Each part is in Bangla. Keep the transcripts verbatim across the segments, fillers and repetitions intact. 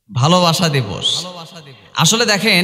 ভালোবাসা দিবস। আসলে দেখেন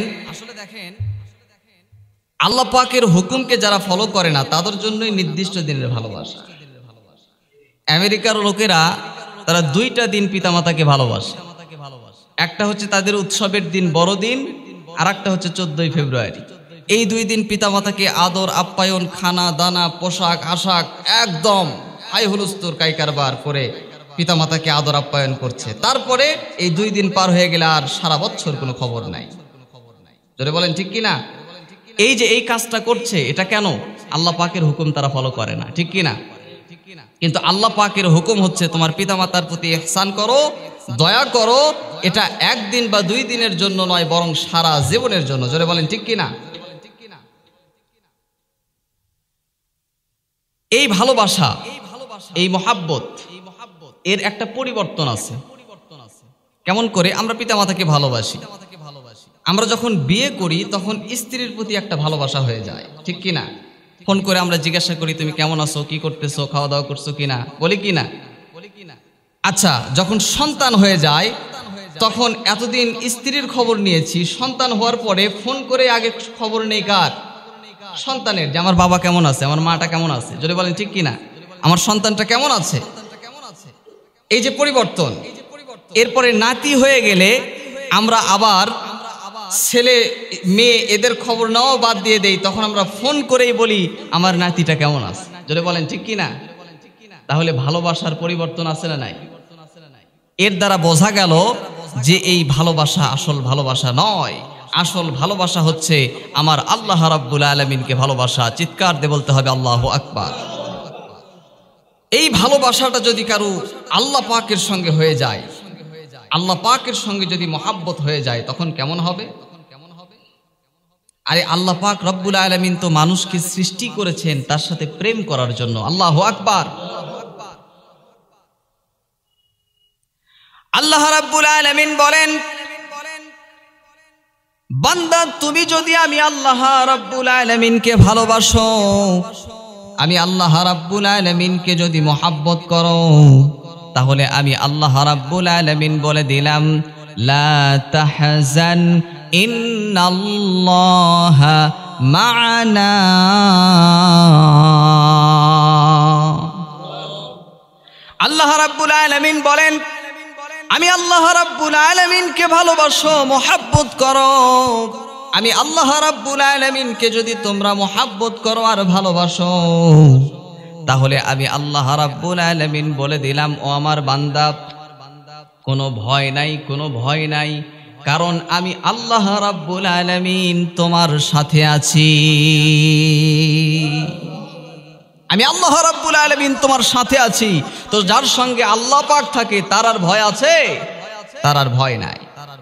আল্লাহ পাকের হুকুমকে যারা ফলো করে না তাদের জন্যই নির্দিষ্ট দিনের ভালোবাসা। আমেরিকার লোকেরা তারা দুইটা দিন পিতামাতাকে ভালোবাসে, একটা হচ্ছে তাদের উৎসবের দিন বড়দিন, আর একটা হচ্ছে চোদ্দই ফেব্রুয়ারি। এই দুই দিন পিতামাতাকে আদর আপ্যায়ন, খানা দানা, পোশাক আশাক একদম হাই হুলস্থুর কাইকারবার করে পিতামাতাকে আদর আপ্যায়ন করছে। তারপরে এই দুই দিন পার হয়ে গেলে আর সারা বছর কোনো খবর নাই। জোরে বলেন ঠিক কিনা? এই যে এই কাজটা করছে এটা কেন? আল্লাহ পাকের হুকুম তারা ফলো করে না, ঠিক কিনা? কিন্তু আল্লাহ পাকের হুকুম হচ্ছে তোমার পিতামাতার প্রতি ইহসান করো, দয়া করো। এটা একদিন বা দুই দিনের জন্য নয়, বরং সারা জীবনের জন্য। জোরে বলেন ঠিক কিনা? এই ভালোবাসা, এই মহাব্বত, এর একটা পরিবর্তন আছে। কেমন করে? আমরা পিতামাতাকে ভালোবাসি, আমরা যখন বিয়ে করি তখন স্ত্রীর প্রতি একটা ভালোবাসা হয়ে যায়, ঠিক কিনা? ফোন করে আমরা জিজ্ঞাসা করি তুমি কেমন আছো, কি করতেছো, খাওয়া দাওয়া করছো কিনা, বলি কিনা? আচ্ছা, যখন সন্তান হয়ে যায় তখন এতদিন স্ত্রীর খবর নিয়েছি, সন্তান হওয়ার পরে ফোন করে আগে খবর নেই কার? সন্তানের, যে আমার বাবা কেমন আছে, আমার মাটা কেমন আছে। যদি বলেন ঠিক কিনা? আমার সন্তানটা কেমন আছে। এই যে পরিবর্তন। এরপরে নাতি হয়ে গেলে আমরা আবার ছেলে মেয়ে এদের খবর নেওয়া বাদ দিয়ে দেই, তখন আমরা ফোন করেই বলি আমার নাতিটা কেমন আছে। যদি বলেন ঠিক কিনা? তাহলে ভালোবাসার পরিবর্তন আছে না নাই? এর দ্বারা বোঝা গেল যে এই ভালোবাসা আসল ভালোবাসা নয়। আসল ভালোবাসা হচ্ছে আমার আল্লাহ রাব্বুল আলামিনকে ভালোবাসা। চিৎকার দিয়ে বলতে হবে আল্লাহু আকবার। এই ভালোবাসাটা যদি কারো আল্লাহ পাকের সঙ্গে হয়ে যায়, আল্লাহ পাকের সঙ্গে যদি মহাব্বত হয়ে যায়, তখন কেমন হবে? আরে আল্লাহ পাক রব্বুল আলামিন তো মানুষকে সৃষ্টি করেছেন তার সাথে প্রেম করার জন্য। আল্লাহু আকবার। আল্লাহ রাব্বুল আলামিন বলেন, বান্দা তুমি যদি আমি আল্লাহ রাব্বুল আলামিনকে ভালোবাসো, আমি আল্লাহ রাব্বুল আলামিনকে যদি মহাব্বত করো, তাহলে আমি আল্লাহ রাব্বুল আলামিন বলে দিলাম লা তাহজান ইন্নাল্লাহা মা'ানা। আল্লাহ রাব্বুল আলামিন বলেন আমি আল্লাহ রাব্বুল আলামিনকে ভালোবাসো, মহাব্বত করো। আমি আল্লাহ রাব্বুল আলামিনকে যদি তোমরা মহাব্বত করো আর ভালোবাসো, তাহলে আমি আল্লাহ রাব্বুল আলামিন বলে দিলাম ও আমার বান্দা, কোনো ভয় নাই, কোনো ভয় নাই, কারণ আমি আল্লাহ রাব্বুল আলামিন তোমার সাথে আছি। আমি আল্লাহ রাব্বুল আলামিন তোমার সাথে আছি। তো যার সঙ্গে আল্লাহ পাক থাকে তার আর ভয় আছে? তার আর ভয় নাই।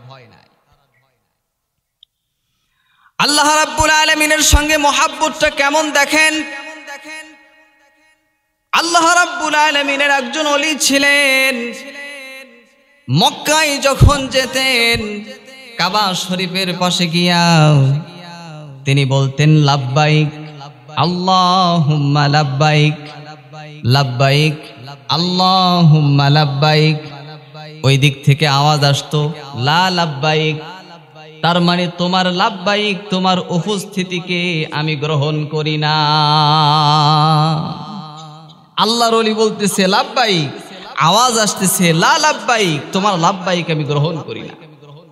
আল্লাহ রাব্বুল আলামিনের সঙ্গে মহাব্বতটা কেমন দেখেন। আল্লাহ রাব্বুল আলামিনের একজন ওলি ছিলেন, মক্কায় যখন যেতেন কাবা শরীফের পাশে গিয়া তিনি বলতেন লাব্বাইক আল্লাহুম্মা লাব্বাইক, লাব্বাইক আল্লাহুম্মা লাব্বাইক। ওই দিক থেকে আওয়াজ আসতো লা লাব্বাইক, তার মানে তোমার লাব্বাইক, তোমার উপস্থিতিকে আমি গ্রহণ করি না। আল্লাহর ওলি বলতেছে লাব্বাইক, আওয়াজ আসতেছে লা লাব্বাইক, তোমার লাব্বাইক আমি গ্রহণ করি না।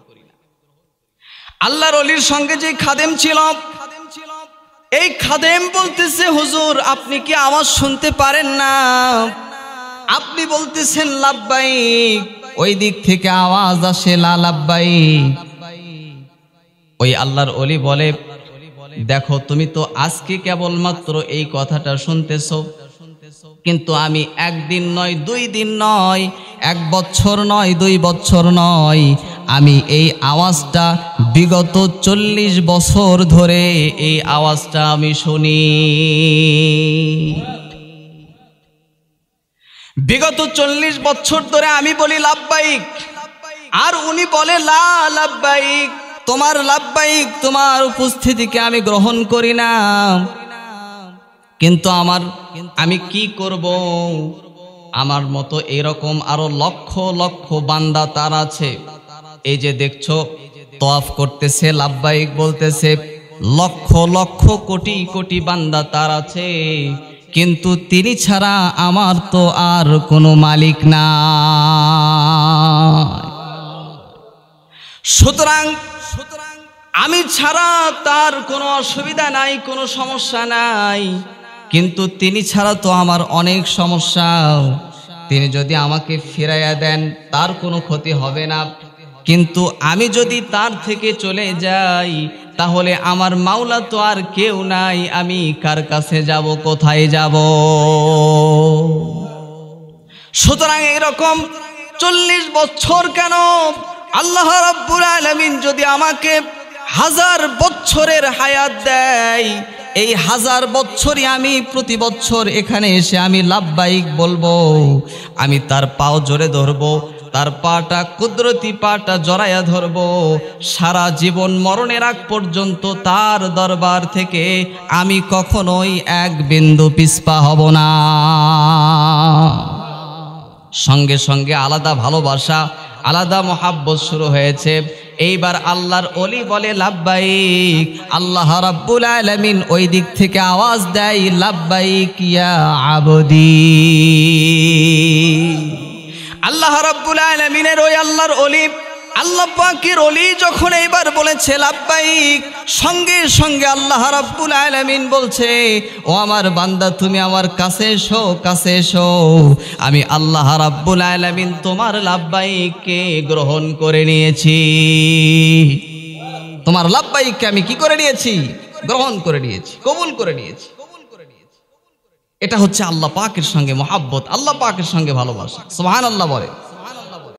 আল্লাহর ওলির সঙ্গে যে খাদেম ছিল, এই খাদেম বলতেছে হুজুর আপনি কি আওয়াজ শুনতে পারেন না? আপনি বলতেছেন লাব্বাইক, ওই দিক থেকে আওয়াজ আসে লা লাব্বাইক। ওই আল্লাহর ওলি বলে দেখো তুমি তো আজকে কেবলমাত্র এই কথাটা শুনতেছো, কিন্তু আমি একদিন নয়, দুই দিন নয়, এক বছর নয়, দুই বছর নয়, আমি এই আওয়াজটা বিগত চল্লিশ বছর ধরে এই আওয়াজটা আমি শুনি। বিগত চল্লিশ বছর ধরে আমি বলি লাব্বাইক, আর উনি বলে লা লাব্বাইক, তোমার লাব্বাইক, তোমার উপস্থিতিকে আমি গ্রহণ করি না। কিন্তু আমার আমি কি করব? আমার মতো এরকম আরো লক্ষ লক্ষ বান্দা তার আছে এই যে দেখছো তওয়াফ করতেছে, লাব্বাইক বলতেছে, লক্ষ লক্ষ কোটি কোটি বান্দা তার আছে, কিন্তু তিনি ছাড়া আমার তো আর কোনো মালিক না। সুতরাং আমি ছাড়া তার কোনো অসুবিধা নাই, কোনো সমস্যা নাই, কিন্তু তিনি ছাড়া তো আমার অনেক সমস্যা। তিনি যদি আমাকে ফিরাইয়া দেন তার কোনো ক্ষতি হবে না, কিন্তু আমি যদি তার থেকে চলে যাই তাহলে আমার মাওলা তো আর কেউ নাই, আমি কার কাছে যাব, কোথায় যাব? সুতরাং এরকম চল্লিশ বছর কেন, আল্লাহ রাব্বুল আলামিন যদি আমাকে হাজার বছরের হায়াত দেয়, এই হাজার বছরই আমি প্রতি বছর এখানে এসে আমি লাব্বাইক বলবো, আমি তার পাও জোরে ধরবো, তার পাটা কুদরতি পাটা জড়াইয়া ধরবো, সারা জীবন মরণের আগ পর্যন্ত তার দরবার থেকে আমি কখনোই এক বিন্দু পিছপা হব না। সঙ্গে সঙ্গে আলাদা ভালোবাসা, আলাদা মহাব্বত শুরু হয়েছে। এইবার আল্লাহর ওলি বলে লাব্বাইক, আল্লাহ রাব্বুল আলামিন ওই দিক থেকে আওয়াজ দেয় লাব্বাইক ইয়া আবদি। আল্লাহ রাব্বুল আলামিনের ওই আল্লাহর ওলি, আল্লাহ পাকের ওলি যখন এইবার বলেছে লাব্বাইক, সঙ্গে সঙ্গে আল্লাহ রাব্বুল আলামিন বলছে, ও আমার বান্দা তুমি আমার কাছে এসো, কাছে এসো, আমি আল্লাহ রাব্বুল আলামিন তোমার লাব্বাইককে গ্রহণ করে নিয়েছি। তোমার লাব্বাইককে আমি কি করে নিয়েছি? গ্রহণ করে নিয়েছি, কবুল করে নিয়েছি। এটা হচ্ছে আল্লাহ পাকের সঙ্গে মহাব্বত, আল্লাহ পাকের সঙ্গে ভালোবাসা। সুবহানাল্লাহ বলে।